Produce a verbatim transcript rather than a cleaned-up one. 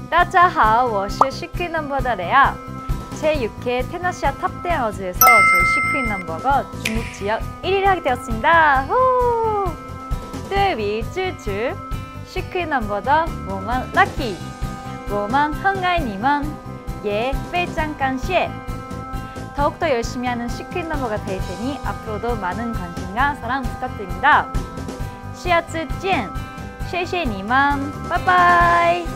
大家好，我是시크릿 넘버的레아. 제육 회 테너시아 탑텐 어즈에서 저희 시크릿 넘버가 중국 지역 일 위를 하게 되었습니다. 후! 对比支持 시크릿 넘버的我们 lucky. 我们很爱你们. 예, 非常感谢. 더욱더 열심히 하는 시크릿 넘버가 될 테니 앞으로도 많은 관심과 사랑 부탁드립니다. 下次见. 谢谢你们. 바이바이.